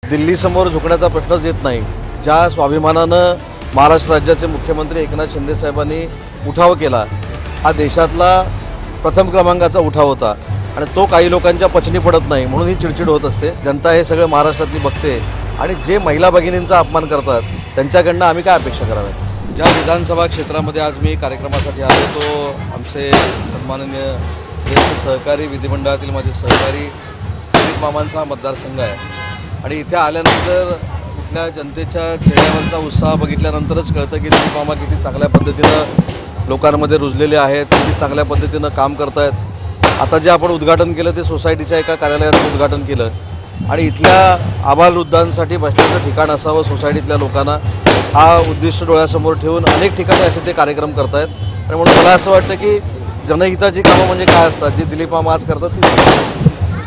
दिल्लीसमोर झुकण्याचा प्रश्नच येत नाही। ज्या स्वाभिमानानं महाराष्ट्र राज्याचे मुख्यमंत्री एकनाथ शिंदे साहेबांनी उठाव केला, हा देशातला प्रथम क्रमांकाचा उठाव होता आणि तो काही लोकांच्या पचनी पडत नाही, म्हणून ही चिडचिड होत असते। जनता हे सगळं महाराष्ट्रातली बघते आणि जे महिला भगिनींचा अपमान करतात त्यांच्याकडनं आम्ही काय अपेक्षा कराव्यात। ज्या विधानसभा क्षेत्रामध्ये आज मी कार्यक्रमासाठी आलो तो आमचे सन्माननीय ज्येष्ठ सहकारी विधिमंडळातील माझे सहकारी दिलीप मामांचा मतदारसंघ आहे आणि इथे आल्यानंतर इथल्या जनतेच्या चेहऱ्यावरचा उत्साह बघितल्यानंतरच कळतं की दिलीप मामा किती चांगल्या पद्धतीनं लोकांमध्ये रुजलेले आहेत, किती चांगल्या पद्धतीनं काम करतायत। आता जे आपण उद्घाटन केलं ते सोसायटीच्या एका कार्यालयाचं उद्घाटन केलं आणि इथल्या आबालवृद्धांसाठी बसण्याचं ठिकाण असावं सोसायटीतल्या लोकांना, हा उद्दिष्ट डोळ्यासमोर ठेवून अनेक ठिकाणी असे ते कार्यक्रम करतायत। आणि म्हणून मला असं वाटतं की जनहिताची कामं म्हणजे काय असतात, जी दिलीप मामा आज करतात ती।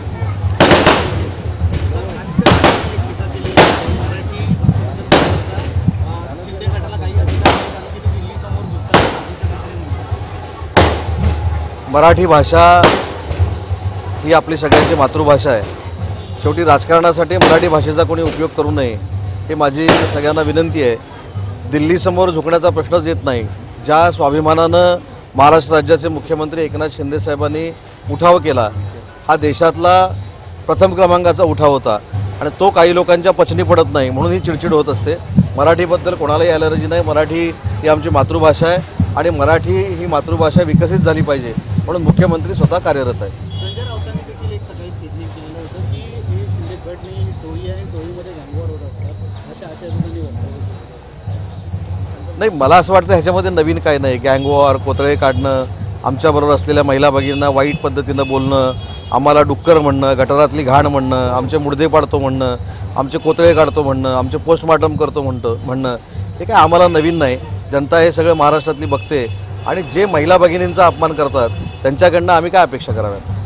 मराठी भाषा ही आपली सगळ्यांची मातृभाषा आहे। शेवटी राजकारणासाठी मराठी भाषेचा कोणी उपयोग करू नये हे माझी सगळ्यांना विनंती आहे। दिल्लीसमोर झुकण्याचा प्रश्नच येत नाही। ज्या स्वाभिमानानं महाराष्ट्र राज्याचे मुख्यमंत्री एकनाथ शिंदे साहेबांनी उठाव केला, हा देशातला प्रथम क्रमांकाचा उठाव होता आणि तो काही लोकांच्या पचनी पडत नाही, म्हणून ही चिडचिड होत असते। मराठीबद्दल कोणालाही ॲलर्जी नाही। मराठी ही आमची मातृभाषा आहे आणि मराठी ही मातृभाषा विकसित झाली पाहिजे म्हणून मुख्यमंत्री स्वतः कार्यरत आहे। संजय राऊतांनी देखील एक सकाळी स्टेटमेंट केलेलं होतं की हे शिंदे गट नाही, टोळी आहे, टोळीमध्ये गँगवॉर होत असतात अशा आशयाचं नाही, मला असं वाटतं ह्याच्यामध्ये नवीन काय नाही। गँगवॉर, कोतळे काढणं, आमच्याबरोबर असलेल्या महिला भगिनींना वाईट पद्धतीनं बोलणं, आम्हाला डुक्कर म्हणणं, गटारातली घाण म्हणणं, आमचे मुडदे पाडतो म्हणणं, आमचे कोतळे काढतो म्हणणं, आमचे पोस्टमार्टम करतो म्हणणं हे काय आम्हाला नवीन नाही। जनता हे सगळं महाराष्ट्रातली बघते आणि जे महिला भगिनींचा अपमान करतात त्यांच्याकडनं आम्ही काय अपेक्षा कराव्यात।